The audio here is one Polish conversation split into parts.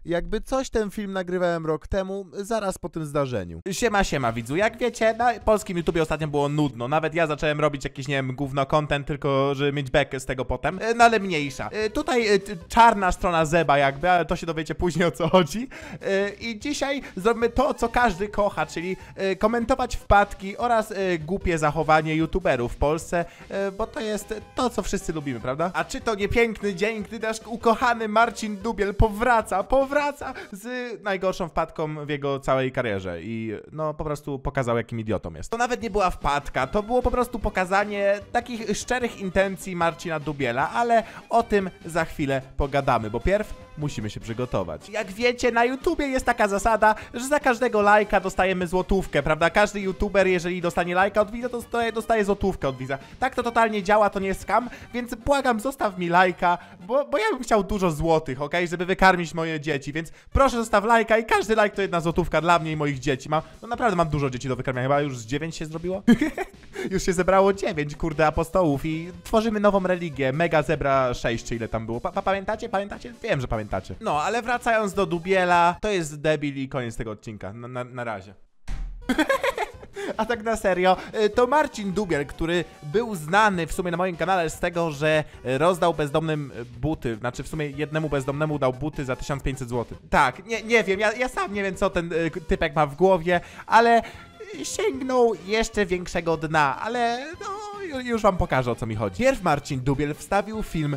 Jakby coś, ten film nagrywałem rok temu, zaraz po tym zdarzeniu. Siema widzu, jak wiecie, na polskim YouTubie ostatnio było nudno. Nawet ja zacząłem robić jakiś, nie wiem, gówno content, tylko żeby mieć bekę z tego potem. No ale mniejsza. Tutaj czarna strona zeba jakby, ale to się dowiecie później, o co chodzi. I dzisiaj zrobimy to, co każdy kocha, czyli komentować wpadki oraz głupie zachowanie YouTuberów w Polsce, bo to jest to, co wszyscy lubimy, prawda? A czy to nie piękny dzień, gdy nasz ukochany Marcin Dubiel powraca z najgorszą wpadką w jego całej karierze i no po prostu pokazał, jakim idiotą jest. To nawet nie była wpadka, to było po prostu pokazanie takich szczerych intencji Marcina Dubiela, ale o tym za chwilę pogadamy, bo pierw musimy się przygotować. Jak wiecie, na YouTubie jest taka zasada, że za każdego lajka dostajemy złotówkę, prawda? Każdy YouTuber, jeżeli dostanie lajka od widza, to dostaje złotówkę od widza. Tak to totalnie działa, to nie jest scam, więc błagam, zostaw mi lajka, bo ja bym chciał dużo złotych, okej? Żeby wykarmić moje dzieci, więc proszę zostaw lajka i każdy lajk to 1 złotówka dla mnie i moich dzieci. No naprawdę mam dużo dzieci do wykarmiania, chyba już z 9 się zrobiło? Już się zebrało 9, kurde, apostołów i tworzymy nową religię, Mega Zebra 6, czy ile tam było. Pamiętacie? Pamiętacie? Wiem, że pamiętacie. No, ale wracając do Dubiela, to jest debil i koniec tego odcinka. Na razie. A tak na serio, to Marcin Dubiel, który był znany w sumie na moim kanale z tego, że rozdał bezdomnym buty, znaczy w sumie jednemu bezdomnemu dał buty za 1500 zł. Tak, nie wiem, ja sam nie wiem, co ten typek ma w głowie, ale sięgnął jeszcze większego dna, ale no już wam pokażę, o co mi chodzi. Pierw Marcin Dubiel wstawił film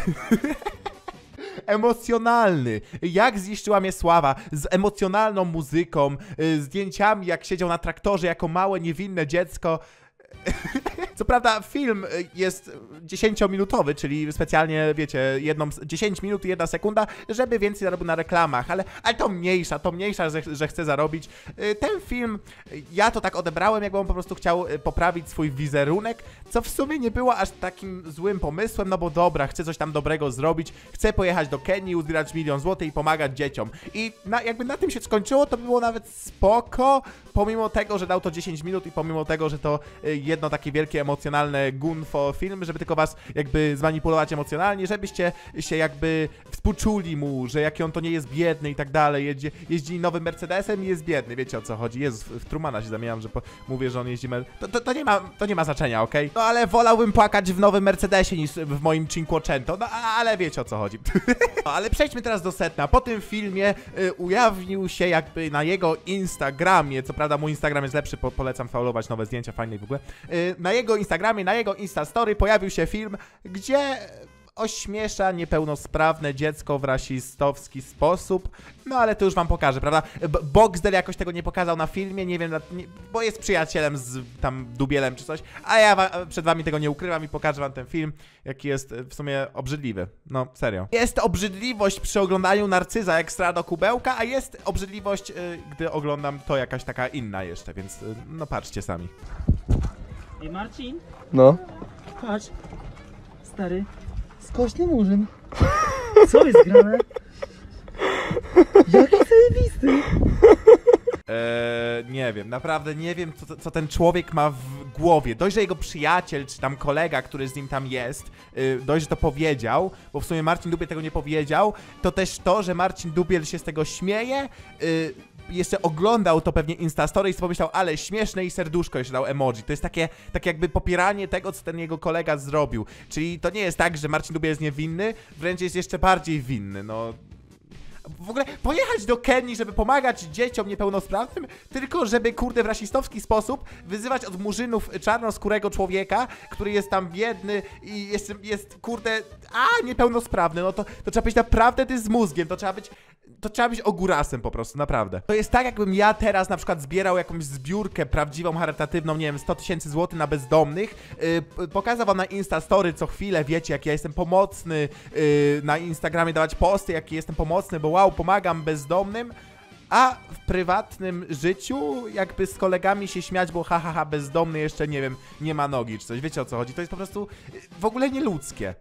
emocjonalny, jak zniszczyła mnie sława, z emocjonalną muzyką, zdjęciami, jak siedział na traktorze jako małe, niewinne dziecko. Co prawda film jest 10-minutowy, czyli specjalnie, wiecie, 10 minut i 1 sekunda, żeby więcej zarobił na reklamach, ale to mniejsza, że chce zarobić. Ten film, ja to tak odebrałem, jakby on po prostu chciał poprawić swój wizerunek, co w sumie nie było aż takim złym pomysłem, no bo dobra, chce coś tam dobrego zrobić, chce pojechać do Kenii, uzbierać 1 000 000 złotych i pomagać dzieciom. I jakby na tym się skończyło, to by było nawet spoko, pomimo tego, że dał to 10 minut i pomimo tego, że to jedno takie wielkie emocjonalne gunfo film, żeby tylko was jakby zmanipulować emocjonalnie, żebyście się jakby współczuli mu, że jaki on to nie jest biedny i tak dalej, jeździ nowym Mercedesem i jest biedny, wiecie, o co chodzi. Jezus, w Trumana się zamieniam, że mówię, że on jeździ to nie ma znaczenia, okej? No ale wolałbym płakać w nowym Mercedesie niż w moim Cinquecento, no ale wiecie, o co chodzi. No ale przejdźmy teraz do sedna. Po tym filmie ujawnił się jakby na jego Instagramie, co prawda mój Instagram jest lepszy, polecam followować nowe zdjęcia, fajne i w ogóle. Na jego Instagramie, na jego Instastory pojawił się film, gdzie ośmiesza niepełnosprawne dziecko w rasistowski sposób. No ale to już wam pokażę, prawda? Boxdel jakoś tego nie pokazał na filmie, nie wiem, bo jest przyjacielem z tam Dubielem czy coś, a ja przed wami tego nie ukrywam i pokażę wam ten film, jaki jest w sumie obrzydliwy. No, serio. Jest obrzydliwość przy oglądaniu Narcyza ekstra do kubełka, a jest obrzydliwość, gdy oglądam to jakaś taka inna jeszcze, więc no patrzcie sami. Ej Marcin, No. patrz, stary, skośny murzyn. Co jest grane? Jaki zajebisty. Nie wiem, naprawdę nie wiem, co ten człowiek ma w głowie. Dość, że jego przyjaciel, czy tam kolega, który z nim tam jest, dość, że to powiedział, bo w sumie Marcin Dubiel tego nie powiedział, to też to, że Marcin Dubiel się z tego śmieje, jeszcze oglądał to pewnie Instastory i sobie pomyślał, ale śmieszne i serduszko jeszcze dał emoji. To jest takie jakby popieranie tego, co ten jego kolega zrobił. Czyli to nie jest tak, że Marcin Dubiel jest niewinny, wręcz jest jeszcze bardziej winny, no. W ogóle pojechać do Kenii, żeby pomagać dzieciom niepełnosprawnym, tylko żeby, kurde, w rasistowski sposób wyzywać od murzynów czarnoskórego człowieka, który jest tam biedny i jest kurde, niepełnosprawny. No to trzeba być naprawdę z mózgiem, to trzeba być ogórasem po prostu, naprawdę. To jest tak, jakbym ja teraz na przykład zbierał jakąś zbiórkę prawdziwą, charytatywną, nie wiem, 100 000 złotych na bezdomnych, pokazał wam na Instastory co chwilę, wiecie, jak ja jestem pomocny, na Instagramie dawać posty, jaki jestem pomocny, bo wow, pomagam bezdomnym, a w prywatnym życiu jakby z kolegami się śmiać, bo bezdomny jeszcze, nie wiem, nie ma nogi czy coś, wiecie, o co chodzi, to jest po prostu w ogóle nieludzkie.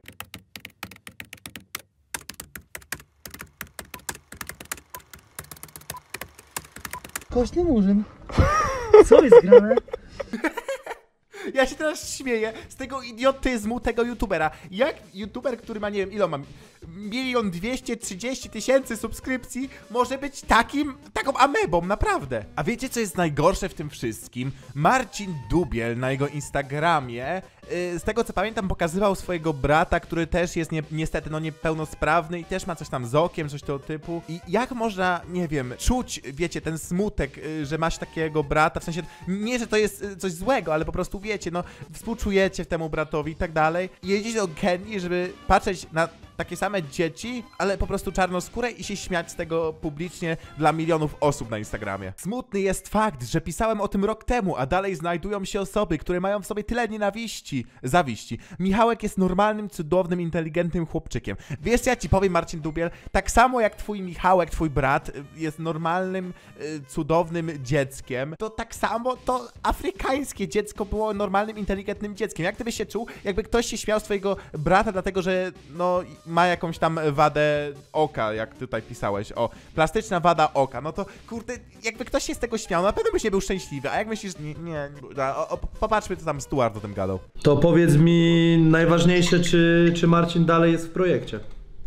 Skośny murzyn. Co jest grane? Ja się teraz śmieję z tego idiotyzmu tego youtubera. Jak youtuber, który ma, nie wiem, ile ma 1 230 000 subskrypcji może być taką amebą, naprawdę. A wiecie, co jest najgorsze w tym wszystkim? Marcin Dubiel na jego Instagramie, z tego co pamiętam, pokazywał swojego brata, który też jest niestety niepełnosprawny i też ma coś tam z okiem, coś tego typu. I jak można, nie wiem, czuć, wiecie, ten smutek, że masz takiego brata, w sensie, nie, że to jest coś złego, ale po prostu wiecie, no, współczujecie temu bratowi i tak dalej. I jedziecie do Kenii, żeby patrzeć na takie same dzieci, ale po prostu czarnoskóre i się śmiać z tego publicznie dla milionów osób na Instagramie. Smutny jest fakt, że pisałem o tym rok temu, a dalej znajdują się osoby, które mają w sobie tyle zawiści. Michałek jest normalnym, cudownym, inteligentnym chłopczykiem. Wiesz, ja ci powiem, Marcin Dubiel, tak samo jak twój Michałek, twój brat, jest normalnym, cudownym dzieckiem, to tak samo to afrykańskie dziecko było normalnym, inteligentnym dzieckiem. Jak ty byś się czuł, jakby ktoś się śmiał swojego brata, dlatego że, no, ma jakąś tam wadę oka, jak tutaj pisałeś, plastyczna wada oka, no to kurde, jakby ktoś się z tego śmiał, na pewno byś nie był szczęśliwy, a jak myślisz, popatrzmy, co tam Stuart o tym gadał. To powiedz mi najważniejsze, czy Marcin dalej jest w projekcie?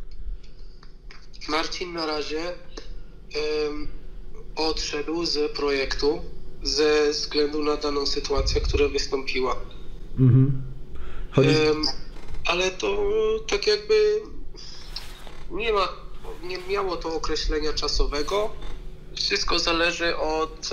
Marcin na razie odszedł z projektu ze względu na daną sytuację, która wystąpiła. Ale to tak jakby nie miało to określenia czasowego. Wszystko zależy od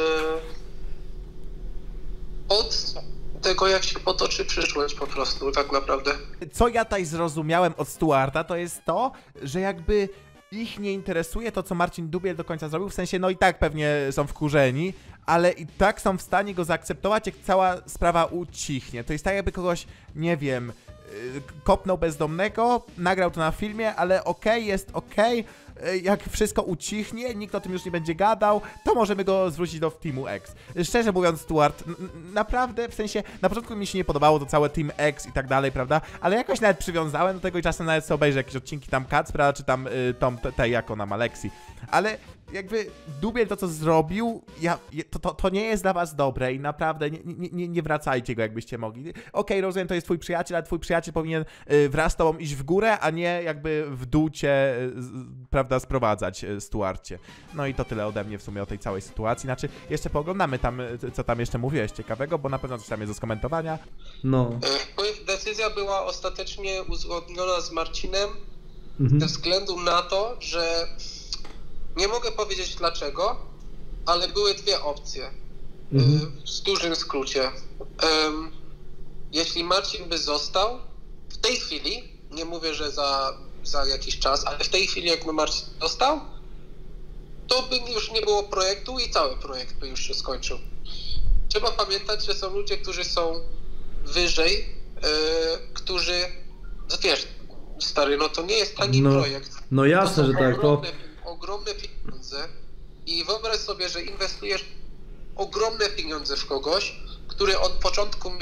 tego, jak się potoczy przyszłość po prostu, tak naprawdę. Co ja tutaj zrozumiałem od Stuarta, to jest to, że jakby ich nie interesuje to, co Marcin Dubiel do końca zrobił, w sensie, no i tak pewnie są wkurzeni, ale i tak są w stanie go zaakceptować, jak cała sprawa ucichnie. To jest tak, jakby kogoś, nie wiem, kopnął bezdomnego, nagrał to na filmie, ale jest okej. Jak wszystko ucichnie, nikt o tym już nie będzie gadał, to możemy go zwrócić do Teamu X. Szczerze mówiąc, Stuart, naprawdę, w sensie, na początku mi się nie podobało to całe Team X i tak dalej, prawda, ale jakoś nawet przywiązałem do tego i czasem nawet sobie obejrzę jakieś odcinki tam Kacpra, czy tam tej, jak ona ma, Lexi. Ale jakby Dubiel to, co zrobił, to nie jest dla was dobre i naprawdę nie wracajcie go, jakbyście mogli. Okej, rozumiem, to jest twój przyjaciel, ale twój przyjaciel powinien wraz z tobą iść w górę, a nie jakby w dół cię, prawda, sprowadzać, Stuarcie. No i to tyle ode mnie w sumie o tej całej sytuacji. Znaczy, jeszcze pooglądamy tam, co tam jeszcze mówiłeś ciekawego, bo na pewno coś tam jest do skomentowania. No. Decyzja była ostatecznie uzgodniona z Marcinem ze względu na to, że nie mogę powiedzieć dlaczego, ale były dwie opcje. W dużym skrócie. Jeśli Marcin by został, w tej chwili, nie mówię, że za jakiś czas, ale w tej chwili jak Marcin został, to by już nie było projektu i cały projekt by już się skończył. Trzeba pamiętać, że są ludzie, którzy są wyżej, którzy, wiesz, stary, no to nie jest tani projekt. No jasne, że tak. Ogromne pieniądze i wyobraź sobie, że inwestujesz ogromne pieniądze w kogoś, który od początku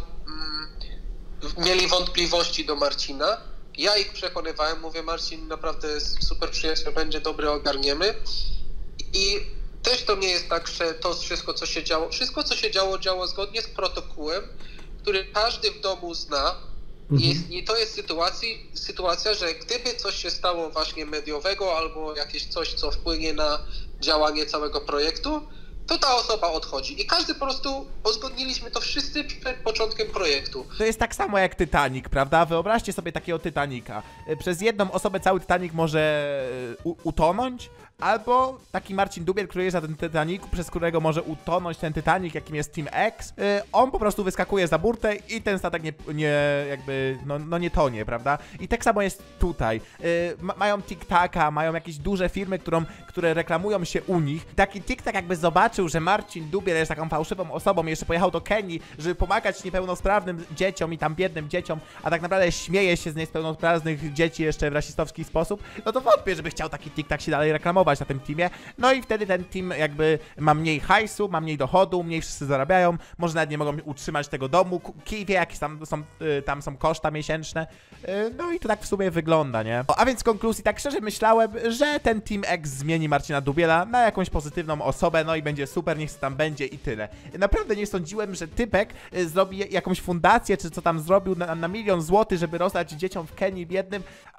mieli wątpliwości do Marcina. Ja ich przekonywałem, mówię, Marcin naprawdę jest super przyjaciel, będzie dobry, ogarniemy. I też to nie jest tak, że to wszystko, co się działo, działo zgodnie z protokołem, który każdy w domu zna. I to jest sytuacja, że gdyby coś się stało właśnie mediowego albo jakieś coś, co wpłynie na działanie całego projektu, to ta osoba odchodzi. I każdy po prostu uzgodniliśmy to wszyscy przed początkiem projektu. To jest tak samo jak Titanic, prawda? Wyobraźcie sobie takiego Titanica. Przez jedną osobę cały Titanic może utonąć, albo taki Marcin Dubiel, który jest na tym Titanicu, przez którego może utonąć ten Titanic, jakim jest Team X, on po prostu wyskakuje za burtę i ten statek nie tonie, prawda? I tak samo jest tutaj. Mają TikToka, mają jakieś duże firmy, które reklamują się u nich. Taki TikTok jakby zobaczył, że Marcin Dubiel jest taką fałszywą osobą i jeszcze pojechał do Kenii, żeby pomagać niepełnosprawnym dzieciom i tam biednym dzieciom, a tak naprawdę śmieje się z niepełnosprawnych dzieci jeszcze w rasistowski sposób, no to wątpię, żeby chciał taki TikTok się dalej reklamować na tym teamie, no i wtedy ten team jakby ma mniej hajsu, ma mniej dochodu, mniej wszyscy zarabiają, może nawet nie mogą utrzymać tego domu, kij wie jakie tam są koszta miesięczne, no i to tak w sumie wygląda, nie? A więc w konkluzji, tak szczerze myślałem, że ten Team X zmieni Marcina Dubiela na jakąś pozytywną osobę, no i będzie super, niech tam będzie i tyle. Naprawdę nie sądziłem, że typek zrobi jakąś fundację, czy co tam zrobił na 1 000 000 złotych, żeby rozdać dzieciom w Kenii biednym,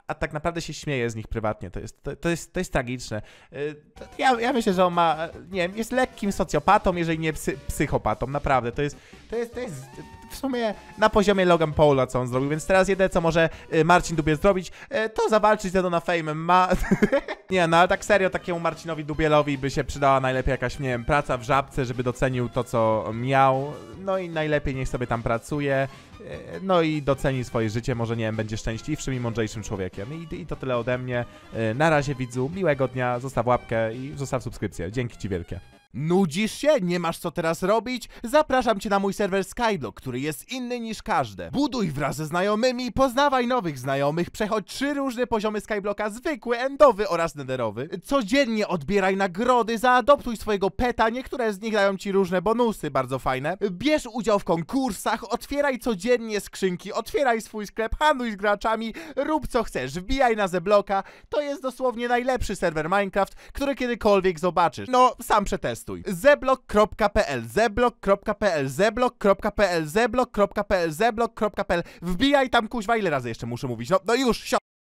a tak naprawdę się śmieje z nich prywatnie. To jest tragiczne. Ja myślę, że on ma, nie wiem, jest lekkim socjopatą, jeżeli nie psychopatą, naprawdę. To jest w sumie na poziomie Logan Paula, co on zrobił, więc teraz jedyne, co może Marcin Dubiel zrobić, to zawalczyć ze na Fame. Nie, no ale tak serio, takiemu Marcinowi Dubielowi by się przydała najlepiej jakaś, nie wiem, praca w Żabce, żeby docenił to, co miał, no i najlepiej niech sobie tam pracuje, no i doceni swoje życie, może, nie wiem, będzie szczęśliwszym i mądrzejszym człowiekiem. I to tyle ode mnie. Na razie, widzu, miłego dnia, zostaw łapkę i zostaw subskrypcję. Dzięki ci wielkie. Nudzisz się? Nie masz co teraz robić? Zapraszam cię na mój serwer Skyblock, który jest inny niż każde. Buduj wraz ze znajomymi, poznawaj nowych znajomych, przechodź 3 różne poziomy Skyblocka, zwykły, endowy oraz nederowy. Codziennie odbieraj nagrody, zaadoptuj swojego peta, niektóre z nich dają ci różne bonusy, bardzo fajne. Bierz udział w konkursach, otwieraj codziennie skrzynki, otwieraj swój sklep, handluj z graczami, rób co chcesz, wbijaj na Zeblocka. To jest dosłownie najlepszy serwer Minecraft, który kiedykolwiek zobaczysz. No, sam przetestuj. Zeblok.pl, zeblok.pl, zeblok.pl, zeblok.pl, zeblok.pl. Wbijaj tam, kuźwa, ile razy jeszcze muszę mówić? No już,